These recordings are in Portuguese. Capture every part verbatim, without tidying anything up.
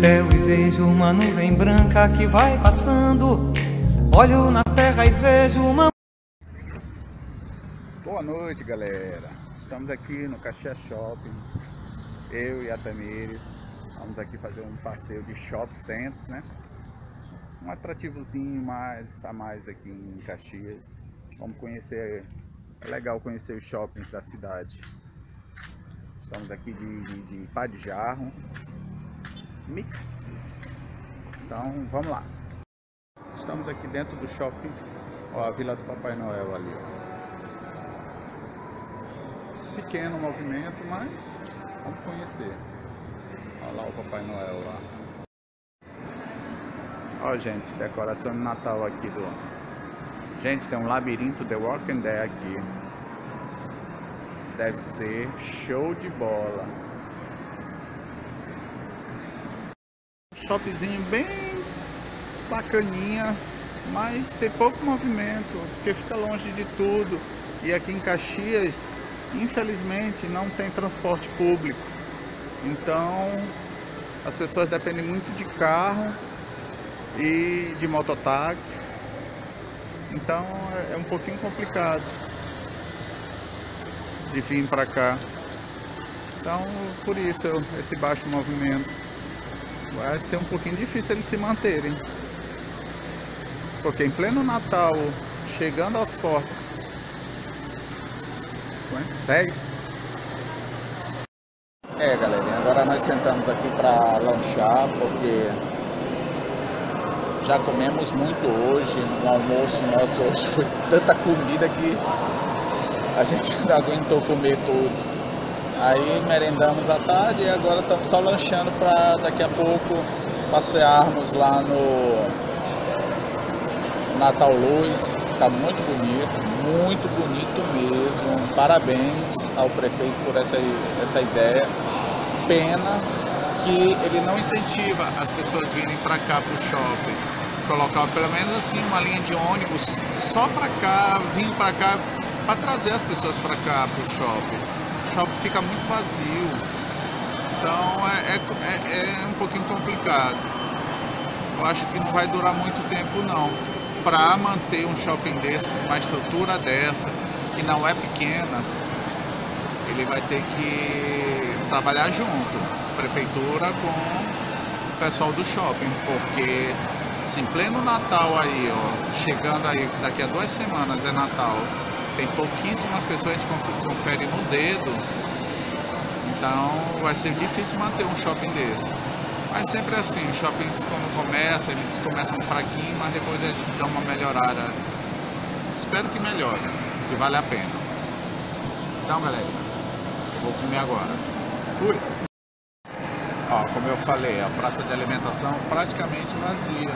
céu e vejo uma nuvem branca que vai passando. Olho na terra e vejo uma... Boa noite, galera. Estamos aqui no Caxias Shopping, eu e a Tamires. Vamos aqui fazer um passeio de shopping centers, né? Um atrativozinho mais a mais aqui em Caxias. Vamos conhecer, é legal conhecer os shoppings da cidade. Estamos aqui de, de, de Pá de Jarro. Então vamos lá. Estamos aqui dentro do shopping. Ó, a Vila do Papai Noel ali, ó. Pequeno movimento, mas vamos conhecer. Olha lá o Papai Noel lá. Ó, gente, decoração de Natal aqui do... Gente, tem um labirinto The Walking Dead aqui. Deve ser show de bola. Shopzinho bem bacaninha, mas tem pouco movimento, porque fica longe de tudo. E aqui em Caxias, infelizmente, não tem transporte público. Então, as pessoas dependem muito de carro e de mototáxi. Então, é um pouquinho complicado de vir para cá. Então, por isso, esse baixo movimento. Vai ser um pouquinho difícil eles se manterem. Porque em pleno Natal, chegando às portas, dez. É, galerinha, agora nós sentamos aqui para lanchar, porque já comemos muito hoje. No almoço nosso hoje foi tanta comida que a gente não aguentou comer tudo. Aí merendamos à tarde e agora estamos só lanchando para daqui a pouco passearmos lá no Natal Luz. Tá muito bonito, muito bonito mesmo. Parabéns ao prefeito por essa, essa ideia. Pena que ele não incentiva as pessoas virem para cá para o shopping. Colocar pelo menos assim uma linha de ônibus só para cá, vindo para cá, para trazer as pessoas para cá para o shopping. O shopping fica muito vazio, então é, é, é um pouquinho complicado. Eu acho que não vai durar muito tempo não. Para manter um shopping desse, uma estrutura dessa, que não é pequena, ele vai ter que trabalhar junto, prefeitura com o pessoal do shopping, porque se em pleno Natal aí, ó, chegando aí, daqui a duas semanas é Natal, tem pouquíssimas pessoas, a gente confere no dedo, então vai ser difícil manter um shopping desse. Mas sempre assim, os shoppings quando começam, eles começam fraquinho, mas depois eles dão uma melhorada. Espero que melhore, que vale a pena. Então, galera, eu vou comer agora. Fui! Ó, como eu falei, a praça de alimentação praticamente vazia.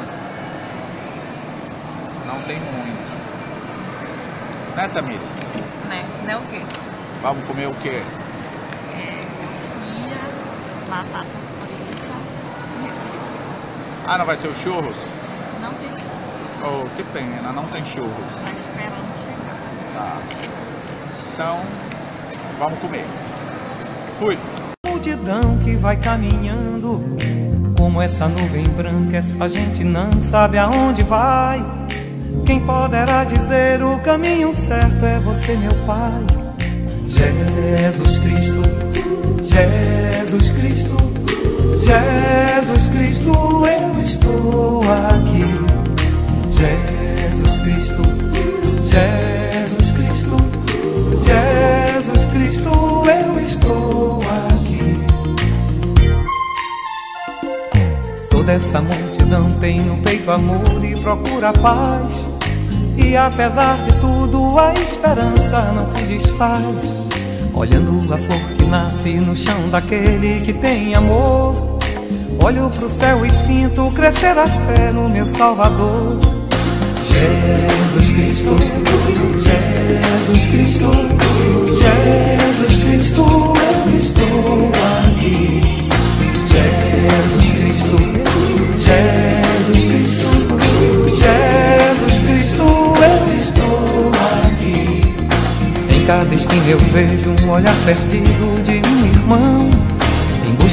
Não tem muito. Né, Tamires? Né? Né o quê? Vamos comer o quê? É, coxinha, batata frita e refri. Ah, não vai ser o churros? Não tem churros. Oh, que pena, não tem churros. Tá esperando chegar. Tá. Então, vamos comer. Fui! Multidão que vai caminhando, como essa nuvem branca, essa gente não sabe aonde vai. Quem poderá dizer o caminho certo é você, meu Pai. Jesus Cristo, Jesus Cristo, Jesus Cristo, eu estou aqui. Jesus Cristo, Jesus Cristo, Jesus Cristo, eu estou aqui. Toda essa multidão tem no peito amor e procura paz. E apesar de tudo a esperança não se desfaz. Olhando a flor que nasce no chão daquele que tem amor, olho pro céu e sinto crescer a fé no meu Salvador. Jesus Cristo, Jesus Cristo, Jesus Cristo, eu estou aqui. Jesus Cristo, Jesus Cristo, Jesus Cristo, eu estou aqui. Em cada esquina eu vejo um olhar perdido de um irmão, em busca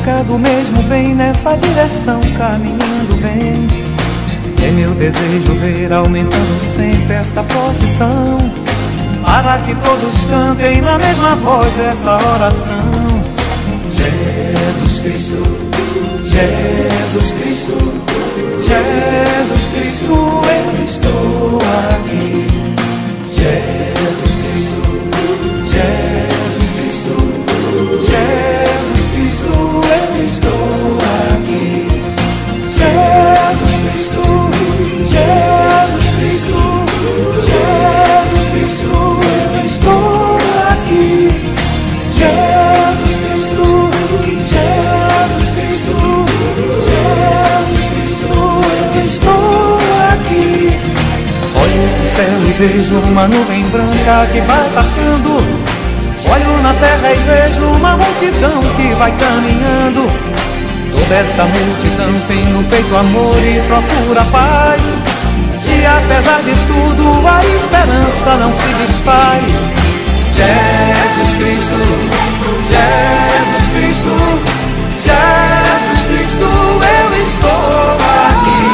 buscado mesmo bem, nessa direção caminhando vem. É meu desejo ver aumentando sempre essa procissão, para que todos cantem na mesma voz essa oração. Jesus Cristo, Jesus Cristo, Jesus Cristo, eu estou aqui. Jesus Cristo, Jesus Cristo, Jesus Cristo, eu estou aqui. Jesus Cristo, Jesus Cristo, Jesus Cristo, eu estou aqui. Jesus Cristo, Jesus Cristo, Jesus Cristo, eu estou aqui. Olho pro céu e vejo uma nuvem branca que vai passando. Olho na terra e vejo uma multidão que vai caminhando. Toda essa multidão tem no peito amor e procura paz. E apesar de tudo a esperança não se desfaz. Jesus Cristo, Jesus Cristo, Jesus Cristo, eu estou aqui.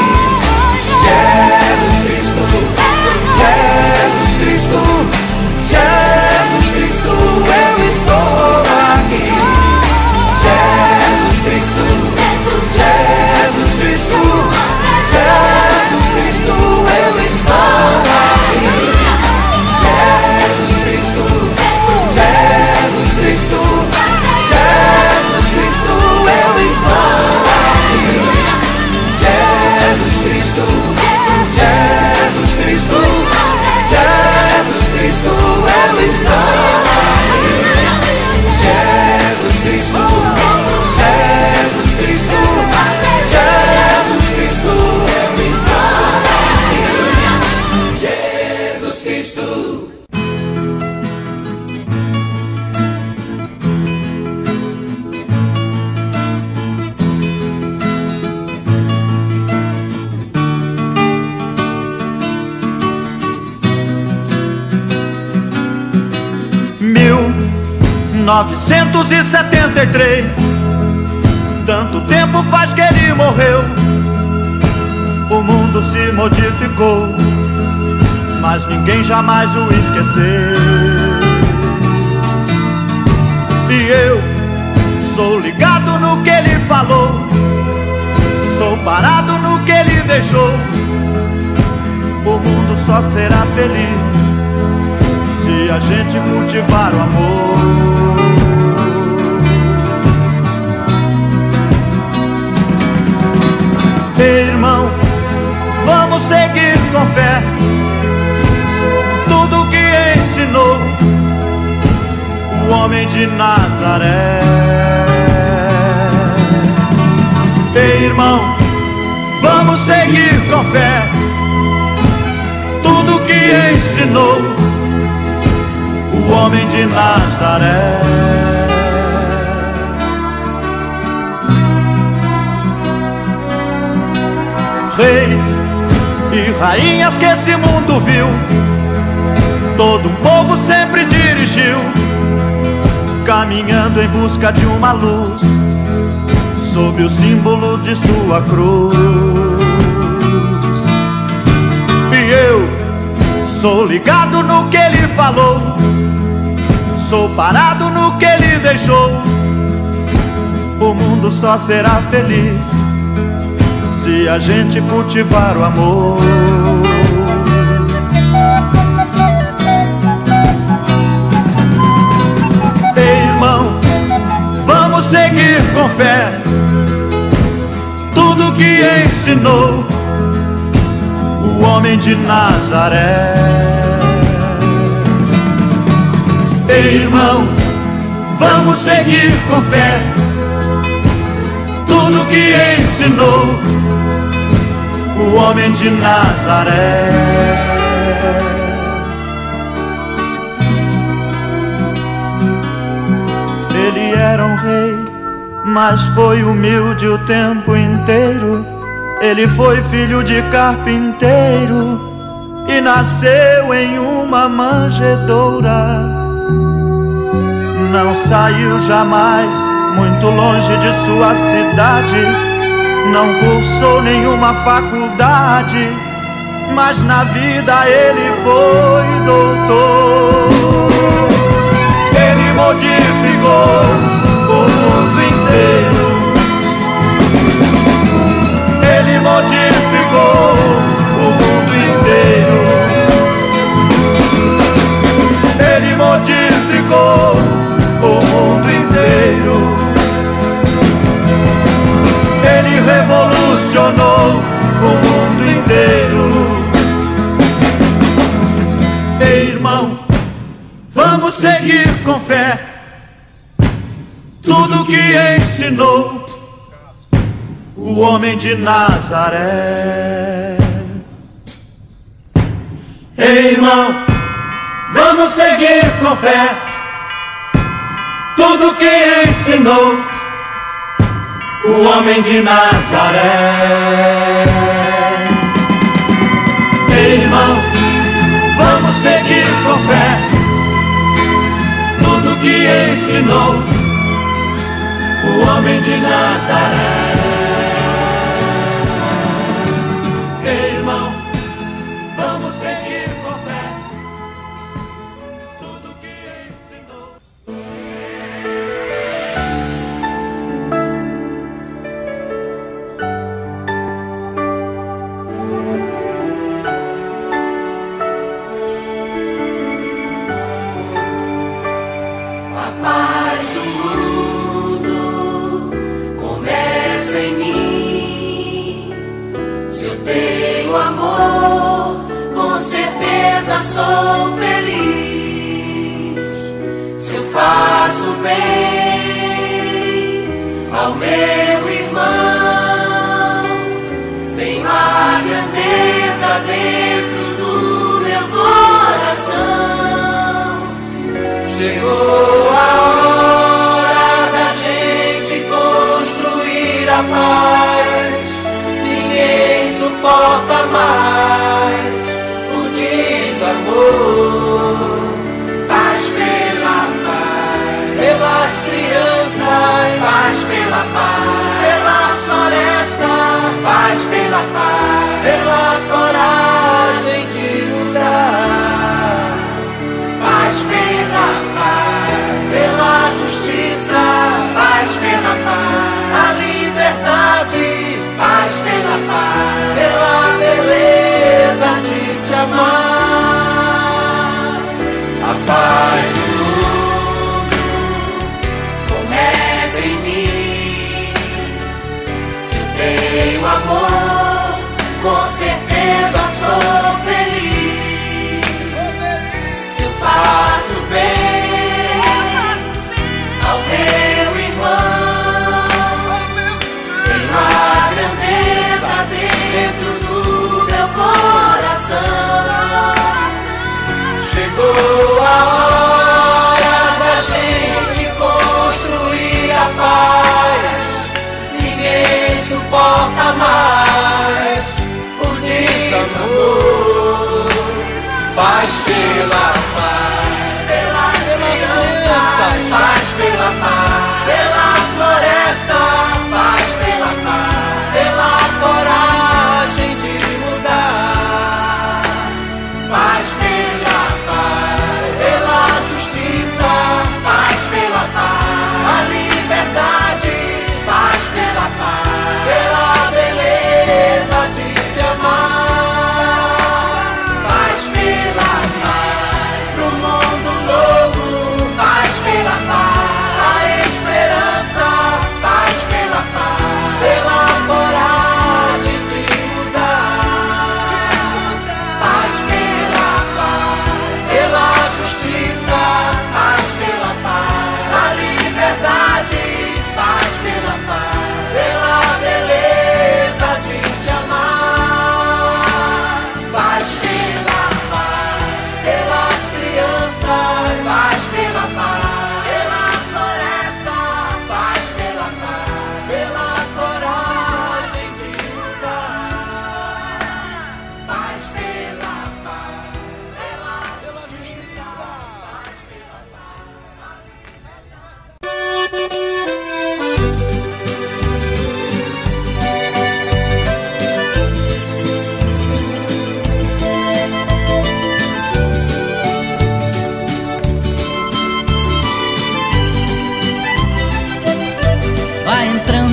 Jesus Cristo, Jesus Cristo, Jesus Cristo, eu estou aqui. Jesus Cristo, Jesus Cristo, Jesus Cristo, eu estou aqui. Jesus Cristo, Jesus Cristo, Jesus Cristo, eu estou aqui. Jesus Cristo, Jesus Cristo, Jesus Cristo, eu estou aqui. Jesus Cristo, Jesus Cristo, Jesus Cristo, eu estou aqui. Jesus Cristo. mil novecentos e setenta e três, tanto tempo faz que ele morreu. O mundo se modificou, mas ninguém jamais o esqueceu. E eu sou ligado no que ele falou, sou parado no que ele deixou. O mundo só será feliz se a gente cultivar o amor. Irmão, vamos seguir com fé tudo que ensinou o homem de Nazaré. Ei, irmão, vamos seguir com fé tudo que ensinou o homem de Nazaré. Reis e rainhas que esse mundo viu, todo um povo sempre dirigiu, caminhando em busca de uma luz, sob o símbolo de sua cruz. E eu sou ligado no que ele falou, sou parado no que ele deixou. O mundo só será feliz se a gente cultivar o amor. Ei, irmão, vamos seguir com fé tudo que ensinou o homem de Nazaré. Ei, irmão, vamos seguir com fé tudo que ensinou o homem de Nazaré. Ele era um rei, mas foi humilde o tempo inteiro. Ele foi filho de carpinteiro e nasceu em uma manjedoura. Não saiu jamais muito longe de sua cidade. Não cursou nenhuma faculdade, mas na vida ele foi doutor. Ele modificou o mundo inteiro. Ele modificou o mundo inteiro. Ele modificou o mundo inteiro. Ele revolucionou o mundo inteiro. Ei, irmão, vamos seguir com fé tudo que ensinou o homem de Nazaré. Ei, irmão, vamos seguir com fé tudo que ensinou o homem de Nazaré. Ei, irmão, vamos seguir com fé tudo que ensinou o homem de Nazaré. Ei, irmão, vamos seguir com fé tudo que ensinou. A paz do mundo começa em mim. Se eu tenho amor, com certeza sou feliz. Se eu faço bem ao meu irmão, tenho a grandeza dentro do meu coração. Chegou a hora da gente construir a paz. Ninguém suporta mais o desamor. Paz pela paz, pelas crianças. Paz pela paz, pela floresta. Paz pela paz, pela coragem de mudar. Paz pela paz, pela justiça. Paz pela paz, a liberdade. Paz pela paz, pela beleza de te amar. A paz do mundo começa em mim. Se eu tenho amor, com certeza sou feliz. Se eu faço bem ao meu irmão, tenho a grandeza dentro do meu coração. Chegou a hora da gente construir a paz. Ninguém suporta mais o desamor. Faz pela paz, pelas crianças. Faz pela paz, pela floresta. Faz pela paz, pela coragem de mudar. Paz pela paz,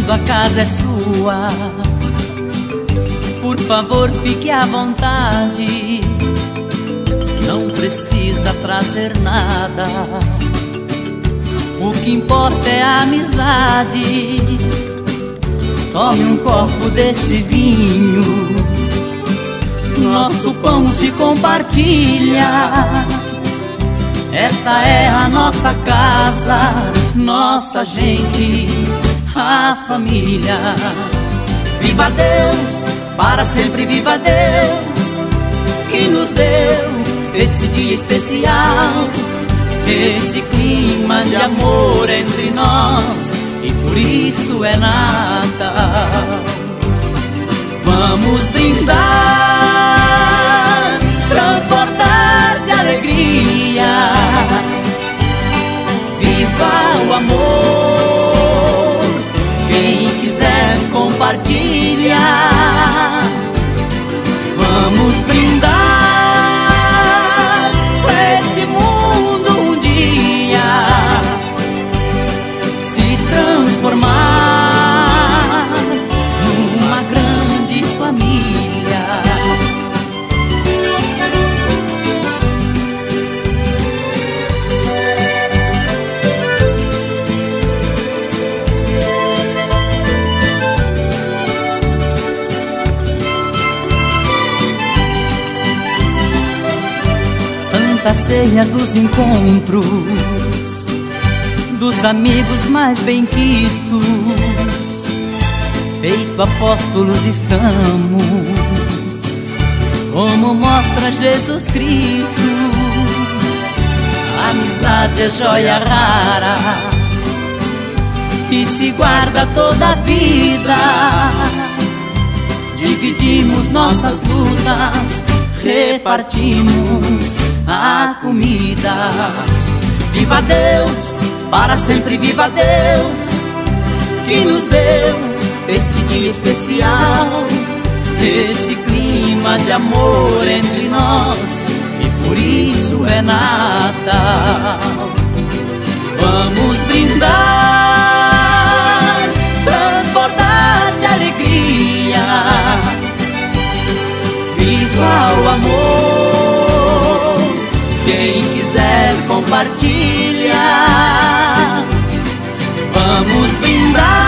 quando a casa é sua, por favor fique à vontade, não precisa trazer nada, o que importa é a amizade. Tome um copo desse vinho, nosso pão se compartilha. Esta é a nossa casa, nossa gente, a família. Viva Deus, para sempre viva Deus, que nos deu esse dia especial, esse clima de amor entre nós, e por isso é Natal. Vamos brindar, transbordar de alegria. Viva o amor, quem quiser compartilha. Vamos brindar pra esse mundo um dia se transformar numa grande família. Santa Ceia dos encontros, dos amigos mais benquistos, feito apóstolos estamos, como mostra Jesus Cristo. A amizade é joia rara, que se guarda toda a vida. Dividimos nossas lutas, repartimos a comida. Viva Deus, para sempre viva Deus, que nos deu esse dia especial, esse clima de amor entre nós, e por isso é Natal. Vamos brindar, transbordar de alegria. Viva o amor, quem quiser compartilha. Vamos brindar